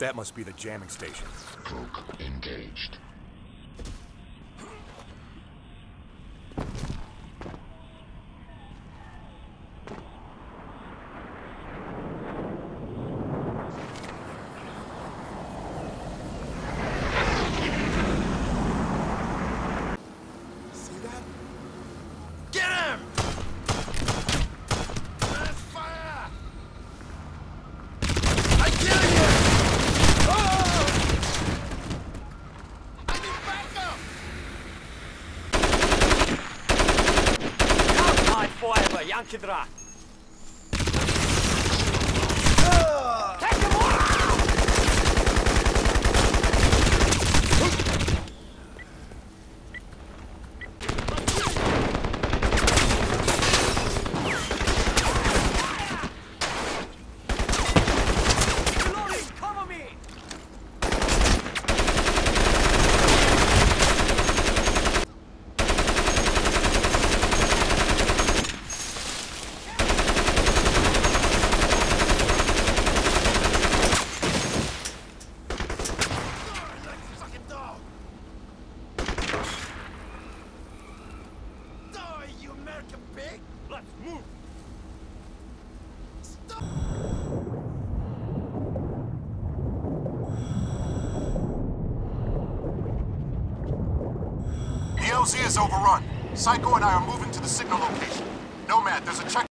That must be the jamming station. Cloak engaged. See that? Get him! Let's fire! I kill you! Oh! I need backup! Outside forever, Yankidra! Take him out! Reloading, cover me! Like a fucking dog! Die, you American pig! Let's move! Stop! The LZ is overrun. Psycho and I are moving to the signal location. Nomad, there's a check.